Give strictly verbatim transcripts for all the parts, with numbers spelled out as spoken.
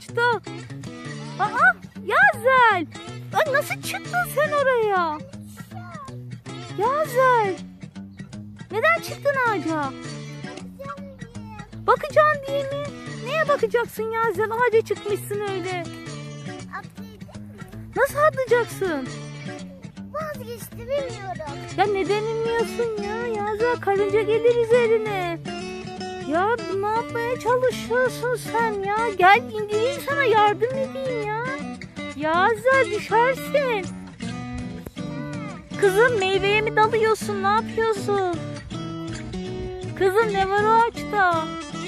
ağaçta. Aa, Yazel. Ay, nasıl çıktın sen oraya? Yazel. Neden çıktın ağaca? Bakacaksın diye mi? Neye bakacaksın Yazel? Ağaca çıkmışsın öyle. Nasıl atlayacaksın? Vazgeçtim, bilmiyorum. Ya neden inmiyorsun ya? Yazel, karınca gelir üzerine. Ya ne yapmaya çalışıyorsun sen ya? Gel indireyim, sana yardım edeyim ya. Yazel, düşersin. Kızım, meyveye mi dalıyorsun? Ne yapıyorsun? Kızım, ne var o ağaçta?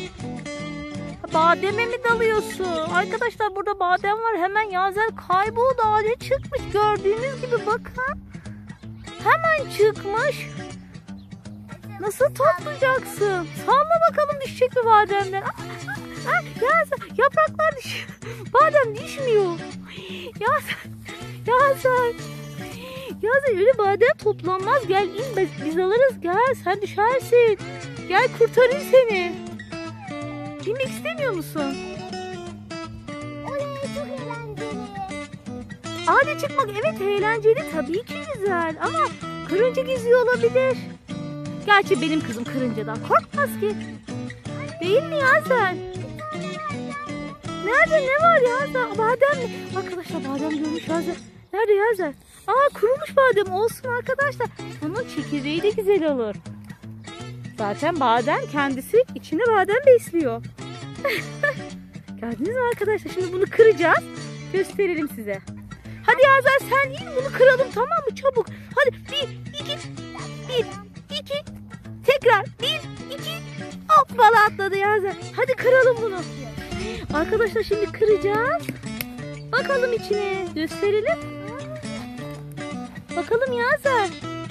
Bademe mi dalıyorsun? Arkadaşlar, burada badem var. Hemen Yazel kayboldu. Ağaca çıkmış. Gördüğünüz gibi bakın. Hemen çıkmış. Nasıl toplayacaksın? Salla bakalım, düşecek mi bademler? Ah, ah, ah, Yazel, yapraklar düşüyor. Badem düşmüyor. Yazel, Yazel. Yazel, öyle badem toplanmaz. Gel in, biz, biz alırız. Gel, sen düşersin. Gel, kurtarayım seni. Binmek istemiyor musun? Oley, çok eğlenceli. Ağaca çıkmak evet eğlenceli, tabii ki güzel, ama karınca geziyor olabilir. Gerçi benim kızım karıncadan korkmaz ki. Değil mi Yazel? Nerede, ne var Yazel? Badem mi? Arkadaşlar, badem görmüş Yazel. Nerede Yazel? Aa, kurumuş badem, olsun arkadaşlar. Onun çekirdeği de güzel olur. Zaten badem kendisi içinde badem besliyor. Gördünüz mü arkadaşlar? Şimdi bunu kıracağız. Gösterelim size. Hadi Yazel, sen in, bunu kıralım, tamam mı? Çabuk. Hadi bir, iki, bir, iki. Tekrar bir, iki. Hoppala, atladı Yazel. Hadi kıralım bunu. Arkadaşlar, şimdi kıracağız. Bakalım içine. Gösterelim. Bakalım Yazel.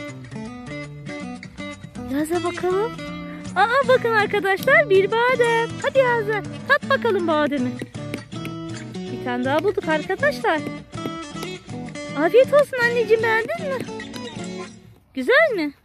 Yazel, bakalım. Aa, bakın arkadaşlar, bir badem. Hadi Yazel, tat bakalım bademi. Bir tane daha bulduk arkadaşlar. Afiyet olsun anneciğim, beğendin mi? Güzel mi?